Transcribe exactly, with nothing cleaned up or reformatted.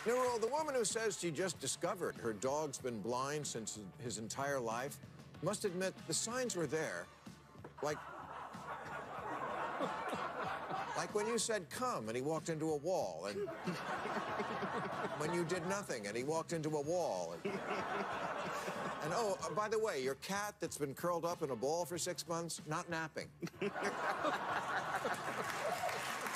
Nurul, the woman who says she just discovered her dog's been blind since his entire life must admit the signs were there. Like, like when you said come and he walked into a wall, and when you did nothing and he walked into a wall. And, and oh, uh, by the way, your cat that's been curled up in a ball for six months, not napping.